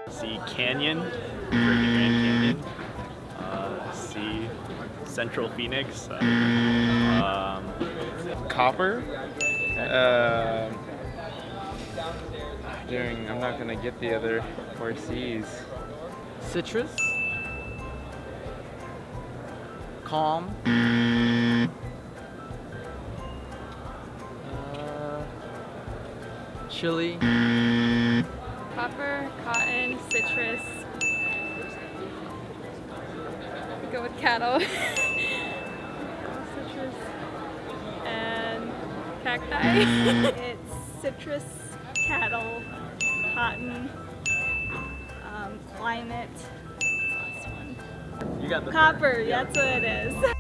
C, canyon for the Grand Canyon. C, Central Phoenix. Copper. I'm not gonna get the other 4 C's. Citrus. Calm. Chili. Copper, cotton, citrus. Go with cattle. Citrus and cacti. It's citrus, cattle, cotton, climate. What's the last one? You got the Copper, that's what it is.